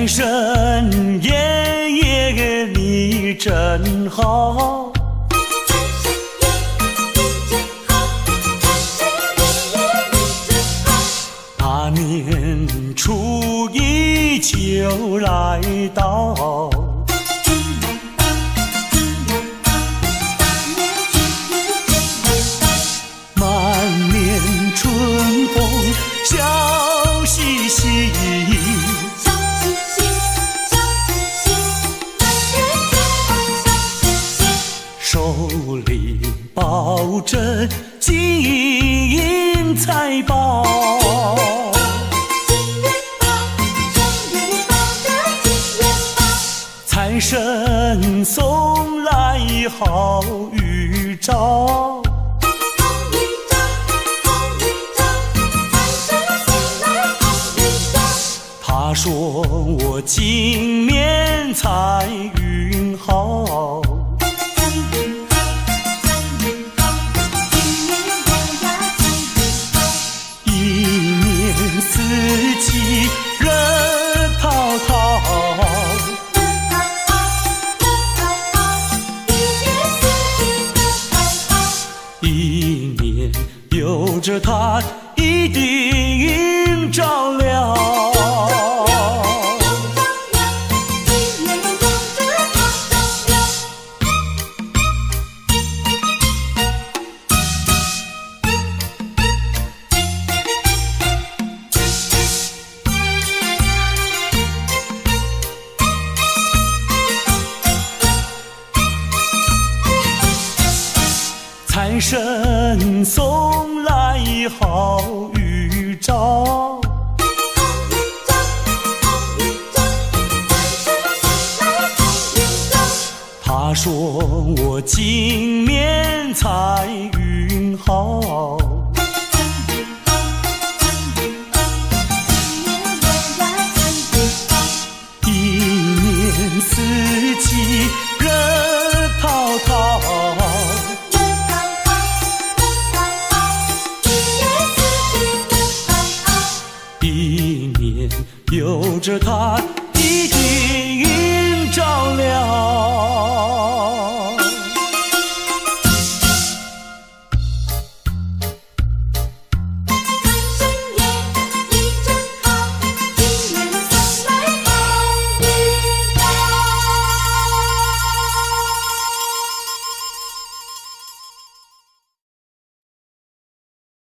财神爷爷你真好，大年初一就来到，满面春风笑嘻嘻，手里抱着金银财宝，财神送来好预兆，他说我今年财运好，一年四季热腾腾，一年有着它一定照亮。财神送来好预兆，他说我今年财运好，一年四季热腾腾，一年有着它